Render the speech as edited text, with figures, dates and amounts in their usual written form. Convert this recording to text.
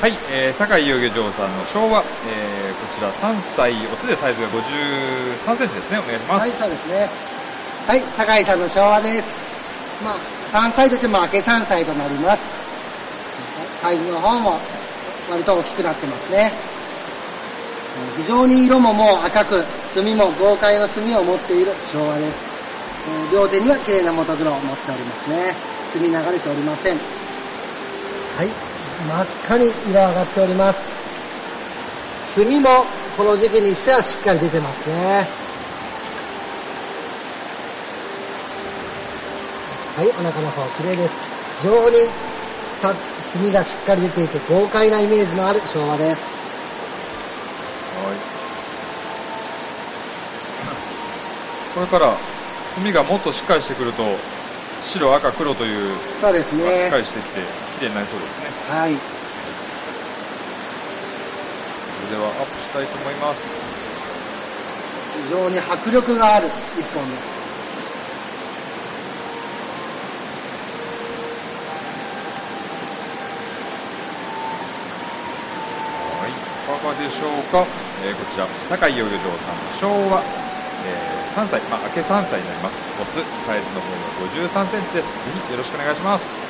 はい、酒井遊漁場さんの昭和、こちら3歳オスでサイズが53センチですね。お願いします。 はい、そうですね。はい、酒井さんの昭和です。まあ、3歳といっても明け3歳となります。サイズの方も割と大きくなってますね。非常に色ももう赤く、墨も豪快な墨を持っている昭和です。両手には綺麗な元黒を持っておりますね。墨流れておりません。はい、真っ赤に色上がっております。墨もこの時期にしてはしっかり出てますね。はい、お腹の方綺麗です。非常に墨がしっかり出ていて豪快なイメージのある昭和です。 はい、これから墨がもっとしっかりしてくると白赤黒という、 そうですね、 しっかりしてきて綺麗になりそうですね。 はい、 それではアップしたいと思います。 非常に迫力がある一本です。 はい、いかがでしょうか。こちら酒井遊漁場さんの昭和、3歳、明け3歳になります。オスサイズの方が53センチです。ぜひよろしくお願いします。